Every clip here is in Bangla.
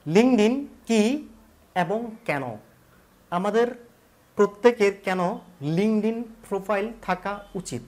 লিঙ্কডইন কি এবং কেন? আমাদের প্রত্যেকের কেন লিঙ্কডইন প্রোফাইল থাকা উচিত?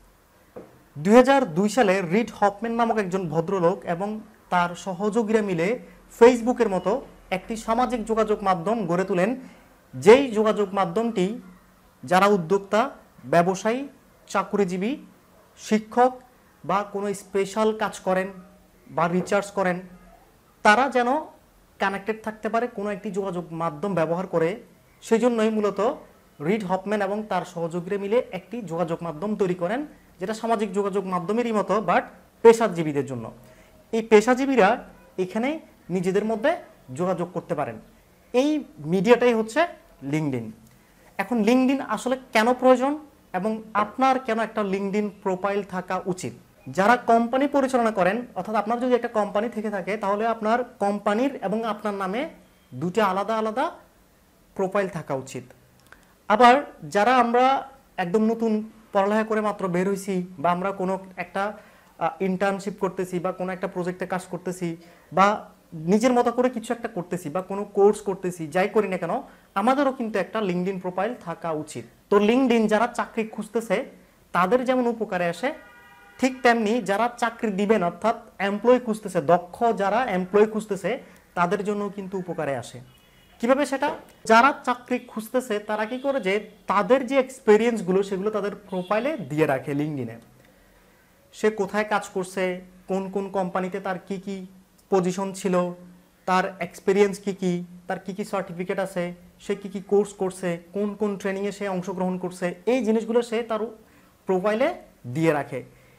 2002 সালে রিড হফম্যান নামক একজন ভদ্রলোক এবং তার সহযোগীরা মিলে ফেসবুকের মতো একটি সামাজিক যোগাযোগ মাধ্যম গড়ে তোলেন, যেই যোগাযোগ মাধ্যমটি যারা উদ্যোক্তা, ব্যবসায়ী, চাকরিজীবী, শিক্ষক বা কোনো স্পেশাল কাজ করেন বা রিসার্চ করেন, তারা যেন কানেক্টেড থাকতে পারে কোনো একটি যোগাযোগ মাধ্যম ব্যবহার করে। সেই জন্যই মূলত রিড হফম্যান এবং তার সহযোগীরা মিলে একটি যোগাযোগ মাধ্যম তৈরি করেন, যেটা সামাজিক যোগাযোগ মাধ্যমেরই মতো বাট পেশাজীবীদের জন্য। এই পেশাজীবীরা এখানে নিজেদের মধ্যে যোগাযোগ করতে পারেন। এই মিডিয়াটাই হচ্ছে লিঙ্কডইন। এখন লিঙ্কডইন আসলে কেন প্রয়োজন এবং আপনার কেন একটা লিঙ্কডইন প্রোফাইল থাকা উচিত? যারা কোম্পানি পরিচালনা করেন, অর্থাৎ আপনার যদি একটা কোম্পানি থেকে থাকে, তাহলে আপনার কোম্পানির এবং আপনার নামে দুটো আলাদা আলাদা প্রোফাইল থাকা উচিত। আবার যারা আমরা একদম নতুন পড়ালেখা করে মাত্র বের হয়েছি, বা আমরা কোনো একটা ইন্টার্নশিপ করতেছি, বা কোনো একটা প্রজেক্টে কাজ করতেছি, বা নিজের মতো করে কিছু একটা করতেছি, বা কোনো কোর্স করতেছি, যাই করি না কেন, আমাদেরও কিন্তু একটা লিঙ্কডইন প্রোফাইল থাকা উচিত। তো লিঙ্কডইন যারা চাকরি খুঁজতেছে তাদের যেমন উপকারে আসে, ঠিক তেমনি যারা চাকরি দিবেন অর্থাৎ এমপ্লয়ি খুঁজতেছে, দক্ষ যারা এমপ্লয়ি খুঁজতেছে তাদের জন্য কিন্তু উপকারে আসে। কিভাবে সেটা? যারা চাকরি খুঁজতেছে তারা কি করে যে তাদের যে এক্সপেরিয়েন্সগুলো সেগুলো তাদের প্রোফাইলে দিয়ে রাখে লিঙ্কডইনে। সে কোথায় কাজ করছে, কোন কোন কোম্পানিতে তার কি কি পজিশন ছিল, তার এক্সপেরিয়েন্স কি কি, তার কি কি সার্টিফিকেট আছে, সে কি কি কোর্স করছে, কোন কোন ট্রেনিংয়ে সে অংশগ্রহণ করছে, এই জিনিসগুলো সে তার প্রোফাইলে দিয়ে রাখে।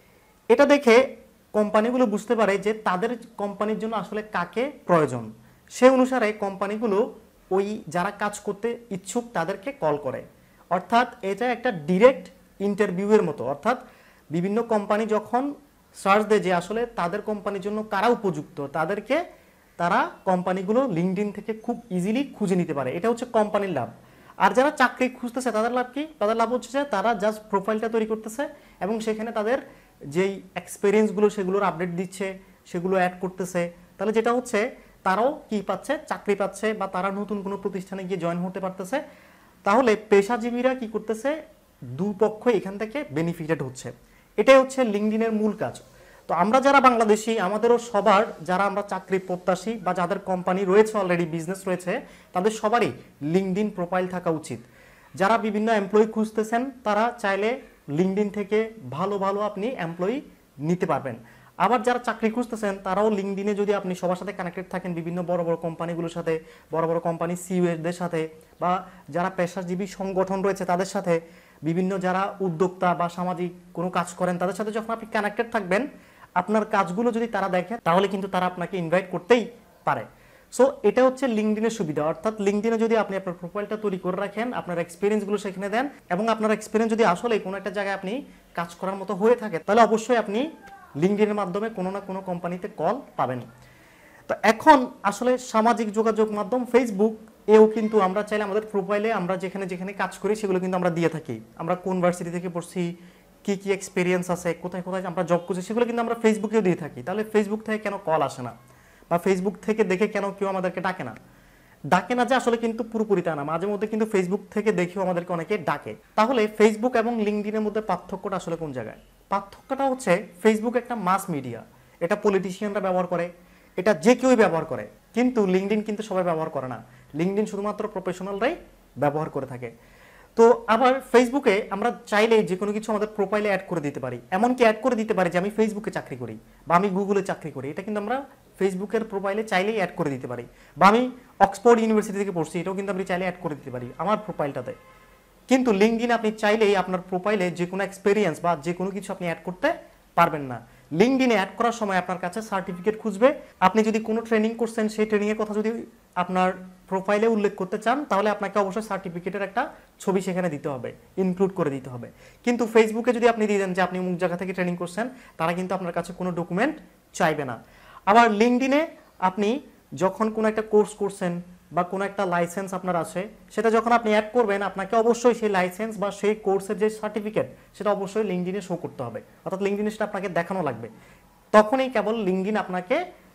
এটা দেখে কোম্পানিগুলো বুঝতে পারে যে তাদের কোম্পানির জন্য আসলে কাকে প্রয়োজন। সে অনুসারে কোম্পানিগুলো ওই যারা কাজ করতে ইচ্ছুক তাদেরকে কল করে। অর্থাৎ এটা একটা ডিরেক্ট ইন্টারভিউয়ের মতো। অর্থাৎ বিভিন্ন কোম্পানি যখন সার্চ দেয় যে আসলে তাদের কোম্পানির জন্য কারা উপযুক্ত, তাদেরকে তারা কোম্পানিগুলো লিঙ্কডইন থেকে খুব ইজিলি খুঁজে নিতে পারে। এটা হচ্ছে কোম্পানির লাভ। আর যারা চাকরি খুঁজতেছে তাদের লাভ কি? তাদের লাভ হচ্ছে যে তারা জাস্ট প্রোফাইলটা তৈরি করতেছে এবং সেখানে তাদের যেই এক্সপেরিয়েন্সগুলো সেগুলোর আপডেট দিচ্ছে, সেগুলো অ্যাড করতেছে। তাহলে যেটা হচ্ছে তারাও কি পাচ্ছে? চাকরি পাচ্ছে, বা তারা নতুন কোনো প্রতিষ্ঠানে গিয়ে জয়েন হতে পারতেছে। তাহলে পেশাজীবীরা কি করতেছে? দুপক্ষ এখান থেকে বেনিফিটেড হচ্ছে। এটাই হচ্ছে লিঙ্কডইনের মূল কাজ। তো আমরা যারা বাংলাদেশি, আমাদেরও সবার যারা আমরা চাকরি প্রত্যাশী বা যাদের কোম্পানি রয়েছে, অলরেডি বিজনেস রয়েছে, তাদের সবারই লিঙ্কডইন প্রোফাইল থাকা উচিত। যারা বিভিন্ন এমপ্লয়ি খুঁজতেছেন তারা চাইলে লিঙ্কডইন থেকে ভালো ভালো আপনি এমপ্লয়ি নিতে পারবেন। আবার যারা চাকরি খুঁজতেছেন তারাও লিঙ্কডইনে যদি আপনি সবার সাথে কানেক্টেড থাকেন, বিভিন্ন বড় বড় কোম্পানিগুলোর সাথে, বড় বড় কোম্পানি সিইওদের সাথে, বা যারা পেশাজীবী সংগঠন রয়েছে তাদের সাথে, বিভিন্ন যারা উদ্যোক্তা বা সামাজিক কোনো কাজ করেন তাদের সাথে যখন আপনি কানেক্টেড থাকবেন, আপনার কাজগুলো যদি তারা দেখে তাহলে কিন্তু তারা আপনাকে ইনভাইট করতেই পারে। সো এটা হচ্ছে লিঙ্কডইনের সুবিধা। অর্থাৎ লিঙ্কডইনে যদি আপনি আপনার প্রোফাইলটা তৈরি করে রাখেন, আপনার এক্সপিরিয়েন্সগুলো সেখানে দেন, এবং আপনার এক্সপিরিয়েন্স যদি আসলে কোনো একটা জায়গায় আপনি কাজ করার মতো হয়ে থাকে, তাহলে অবশ্যই আপনি লিঙ্কডইনের মাধ্যমে কোনো না কোনো কোম্পানিতে কল পাবেন। তো এখন আসলে সামাজিক যোগাযোগ মাধ্যম ফেসবুক এও কিন্তু আমরা চাইলে আমাদের প্রোফাইলে আমরা যেখানে যেখানে কাজ করি সেগুলো কিন্তু আমরা দিয়ে থাকি। আমরা কোন ভার্সিটি থেকে পড়ছি, কি কি এক্সপিরিয়েন্স আছে, কোথায় কোথায় আমরা জব করছি, সেগুলো কিন্তু আমরা ফেসবুকেও দিয়ে থাকি। তাহলে ফেসবুক থেকে কেন কল আসে না, বা ফেসবুক থেকে দেখে কেন কেউ আমাদেরকে ডাকে না? ডাকে না যে আসলে কিন্তু পুরোপুরি তা না, মাঝে মধ্যে কিন্তু ফেসবুক থেকে দেখেও আমাদেরকে অনেকে ডাকে। তাহলে ফেসবুক এবং লিঙ্কডইনের মধ্যে পার্থক্যটা আসলে কোন জায়গায়? পার্থক্যটা হচ্ছে ফেসবুক একটা মাস মিডিয়া, এটা পলিটিশিয়ানরা ব্যবহার করে, এটা যে কেউই ব্যবহার করে, কিন্তু লিঙ্কডইন কিন্তু সবাই ব্যবহার করে না। লিঙ্কডইন শুধুমাত্র প্রফেশনালরাই ব্যবহার করে থাকে। তো আবার ফেসবুকে আমরা চাইলে যে কোনো কিছু আমাদের প্রোফাইলে অ্যাড করে দিতে পারি, এমনকি অ্যাড করে দিতে পারি যে আমি ফেসবুকে চাকরি করি বা আমি গুগলে চাকরি করি, এটা কিন্তু আমরা ফেসবুকের প্রোফাইলে চাইলেই অ্যাড করে দিতে পারি। বা আমি অক্সফোর্ড ইউনিভার্সিটি থেকে পড়ছি, এটাও কিন্তু আমি চাইলে অ্যাড করে দিতে পারি আমার প্রোফাইলটাতে। কিন্তু লিঙ্কডইনে আপনি চাইলেই আপনার প্রোফাইলে যে কোনো এক্সপেরিয়েন্স বা যে কোনো কিছু আপনি অ্যাড করতে পারবেন না। লিঙ্কডইনে অ্যাড করার সময় আপনার কাছে সার্টিফিকেট খুঁজবে। আপনি যদি কোনো ট্রেনিং করছেন সেই ট্রেনিংয়ের কথা যদি আপনার প্রোফাইলে উল্লেখ করতে চান, তাহলে আপনাকে অবশ্যই সার্টিফিকেটের একটা ছবি সেখানে দিতে হবে, ইনক্লুড করে দিতে হবে। কিন্তু ফেসবুকে যদি আপনি দিয়ে দেন যে আপনি অমুক জায়গা থেকে ট্রেনিং করছেন, তারা কিন্তু আপনার কাছে কোনো ডকুমেন্ট চাইবে না। আবার লিঙ্কডইনে আপনি যখন কোনো একটা কোর্স করছেন বা কোনো একটা লাইসেন্স আপনার আছে, সেটা যখন আপনি অ্যাড করবেন, আপনাকে অবশ্যই সেই লাইসেন্স বা সেই কোর্সের যে সার্টিফিকেট সেটা অবশ্যই লিঙ্কডইনে শো করতে হবে। অর্থাৎ লিঙ্কডইনে সেটা আপনাকে দেখানো লাগবে। তখনই কেবল লিঙ্কডইন আপনাকে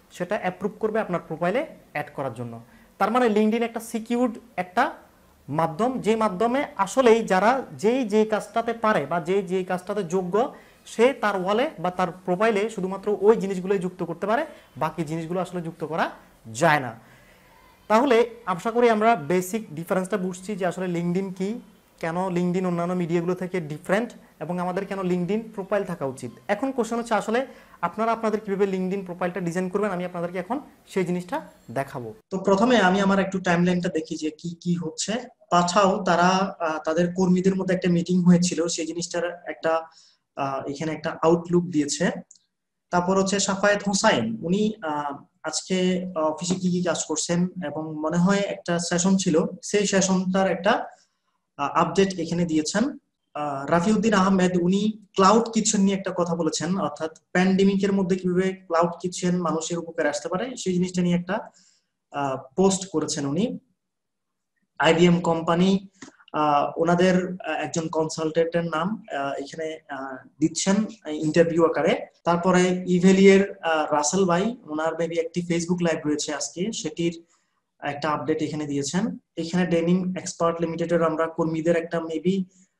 সেটা অ্যাপ্রুভ করবে আপনার প্রোফাইলে অ্যাড করার জন্য। তার মানে লিঙ্কডইন একটা সিকিউরড একটা মাধ্যম, যে মাধ্যমে আসলেই যারা যেই কাজটাতে পারে বা যেই কাজটাতে যোগ্য, সে তার ওয়ালে বা তার প্রোফাইলে শুধুমাত্র ওই জিনিসগুলোই যুক্ত করতে পারে, বাকি জিনিসগুলো আসলে যুক্ত করা যায় না। তাহলে আশা করি আমরা বেসিক ডিফারেন্সটা বুঝছি যে আসলে লিঙ্কডইন কি, কেন লিঙ্কডইন অন্যান্য মিডিয়াগুলো থেকে ডিফারেন্ট, এবং আমাদের কেন লিঙ্কডইন প্রোফাইল থাকা উচিত। এখন কোশ্চেন হচ্ছে আসলে আপনারা আপনাদের কীভাবে লিঙ্কডইন প্রোফাইলটা ডিজাইন করবেন, আমি আপনাদেরকে এখন সেই জিনিসটা দেখাবো। তো প্রথমে আমি আমার একটু টাইমলাইনটা দেখি যে কি কি হচ্ছে। পাঠাও তারা তাদের কর্মীদের মধ্যে একটা মিটিং হয়েছিল, সেই জিনিসটার একটা এখানে একটা আউটলুক দিয়েছে। তারপর হচ্ছে সাফায়েত হোসাইন, উনি আজকে অফিসে কি কি কাজ করছেন, এবং মনে হয় একটা সেশন ছিল, সেই সেশনটার একটা আপডেট এখানে দিয়েছেন। রাফিউদ্দিন আহমেদ, উনি ক্লাউড কিচেন নিয়ে একটা কথা বলেছেন, অর্থাৎ প্যান্ডেমিকের মধ্যে কিভাবে ক্লাউড কিচেন মানুষের উপকারে আসতে পারে সেই জিনিসটা নিয়ে একটা পোস্ট করেছেন উনি। আইবিএম কোম্পানি ওনাদের একজন কনসালটেন্টের নাম এখানে দিচ্ছেন ইন্টারভিউ আকারে। তারপরে ইভেলিয়ের রাসেল ভাই, ওনার মেবি একটি ফেসবুক লাইভ রয়েছে আজকে, সেটির একটা আপডেট এখানে দিয়েছেন। এখানে ডেনিম এক্সপার্ট লিমিটেডের আমরা কর্মীদের একটা মেবি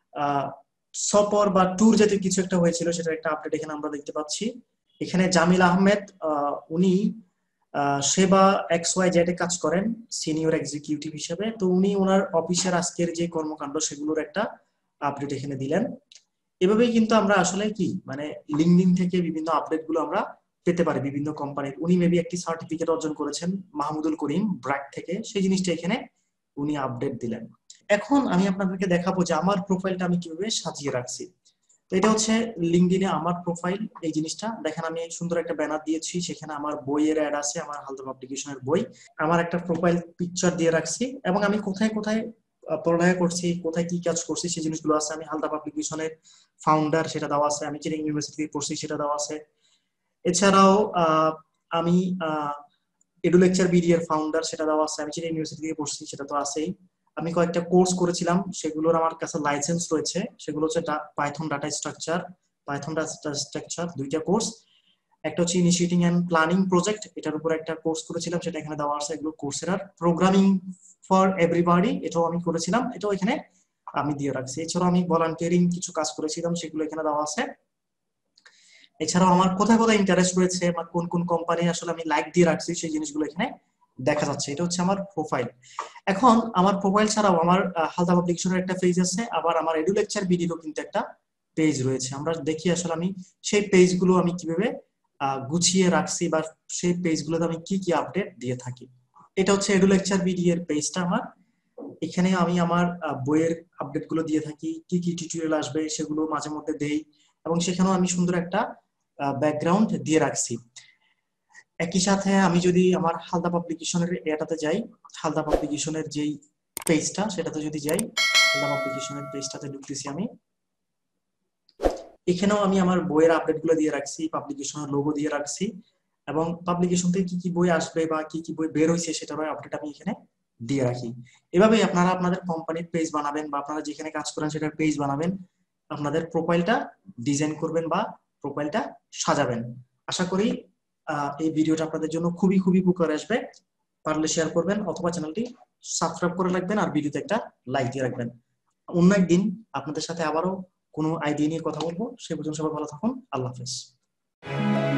সফর বা ট্যুর জাতীয় কিছু একটা হয়েছিল, সেটার একটা আপডেট এখানে আমরা দেখতে পাচ্ছি। এখানে জামিল আহমেদ, উনি সেবা XYZ এ কাজ করেন সিনিয়র এক্সিকিউটিভ হিসেবে। তো উনি ওনার অফিসের আজকের যে কর্মকাণ্ড সেগুলোর একটা আপডেট এখানে দিলেন। এভাবেই কিন্তু আমরা আসলে কি মানে লিঙ্কডইন থেকে বিভিন্ন আপডেট গুলো আমরা পেতে পারি বিভিন্ন কোম্পানির। উনি মেবি একটি সার্টিফিকেট অর্জন করেছেন মাহমুদুল করিম ব্র্যাক থেকে, সেই জিনিসটা এখানে উনি আপডেট দিলেন। এখন আমি আপনাদেরকে দেখাবো যে আমার প্রোফাইলটা আমি কিভাবে সাজিয়ে রাখছি। তো এটা হচ্ছে লিঙ্কডইনে আমার প্রোফাইল। এই জিনিসটা দেখেন, আমি সুন্দর একটা ব্যানার দিয়েছি, সেখানে আমার বইয়ের অ্যাড আছে, আমার হালদা পাবলিকেশনের বই, আমার একটা প্রোফাইল পিকচার দিয়ে রাখছি, এবং আমি কোথায় কোথায় পড়ালেখা করছি, কোথায় কি কাজ করছি সেই জিনিসগুলো আছে। আমি হালদা পাবলিকেশনের ফাউন্ডার, সেটা দেওয়া আছে। আমি চিটাগং ইউনিভার্সিটি থেকে পড়ছি, সেটা দেওয়া আছে। এছাড়াও আমি এডুলেকচার বিডি এর ফাউন্ডার, সেটা দেওয়া আছে। আমি চিটাগং ইউনিভার্সিটি থেকে পড়ছি, সেটা তো আছেই। আমি কয়েকটা কোর্স করেছিলাম, সেগুলোর আমার কাছে লাইসেন্স রয়েছে। সেগুলো হচ্ছে পাইথন ডাটা স্ট্রাকচার দুইটা কোর্স। একটা হচ্ছে ইনিশিয়েটিং এন্ড প্ল্যানিং প্রজেক্ট, এটার উপর একটা কোর্স করেছিলাম, সেটা এখানে দেওয়া আছে। এগুলো কোর্সেরার। প্রোগ্রামিং ফর এভরিবডি, এটাও আমি করেছিলাম, এটাও এখানে আমি দিয়ে রাখছি। এছাড়াও আমি ভলান্টিয়ারিং কিছু কাজ করেছিলাম, সেগুলো এখানে দেওয়া আছে। এছাড়াও আমার কোথায় কোথায় ইন্টারেস্ট রয়েছে বা কোন কোন কোম্পানি আসলে আমি লাইক দিয়ে রাখছি সেই জিনিসগুলো এখানে দেখা যাচ্ছে। এটা হচ্ছে আমার প্রোফাইল। এখন আমার প্রোফাইল ছাড়াও আমার হালদা পাবলিকেশনের একটা পেজ আছে, আবার আমার এডুলেকচার বিডিরও কিন্তু একটা পেজ রয়েছে। আমরা দেখি আসলে আমি সেই পেজগুলো আমি কিভাবে গুছিয়ে রাখছি, বা সেই পেজগুলোতে আমি কি কি আপডেট দিয়ে থাকি। এটা হচ্ছে এডুলেকচার বিডি এর পেজটা আমার। এখানে আমি আমার বইয়ের আপডেট গুলো দিয়ে থাকি, কি কি টিউটোরিয়াল আসবে সেগুলো মাঝে মধ্যে দেই, এবং সেখানেও আমি সুন্দর একটা ব্যাকগ্রাউন্ড দিয়ে রাখছি। একই সাথে আমি যদি আমার হালদা পাবলিকেশনের এটাতে যাই, হালদা পাবলিকেশনের যেই পেজটা সেটাতে যদি যাই, হালদা পাবলিকেশনের পেজটাতে ঢুকতেছি আমি। এখানেও আমি আমার বইয়ের আপডেট গুলো দিয়ে রাখছি, পাবলিকেশনের লোগো দিয়ে রাখছি, এবং পাবলিকেশন থেকে কি কি বই আসবে বা কি কি বই বের হয়েছে সেটারও আপডেট আমি এখানে দিয়ে রাখি। এভাবেই আপনারা আপনাদের কোম্পানির পেজ বানাবেন, বা আপনারা যেখানে কাজ করেন সেটার পেজ বানাবেন, আপনাদের প্রোফাইলটা ডিজাইন করবেন বা প্রোফাইলটা সাজাবেন। আশা করি এই ভিডিওটা আপনাদের জন্য খুবই খুবই উপকার আসবে। পারলে শেয়ার করবেন, অথবা চ্যানেলটি সাবস্ক্রাইব করে রাখবেন, আর ভিডিওতে একটা লাইক দিয়ে রাখবেন। অন্য একদিন আপনাদের সাথে আবারও কোনো আইডিয়া নিয়ে কথা বলবো। সে পর্যন্ত সবাই ভালো থাকুন। আল্লাহ হাফেজ।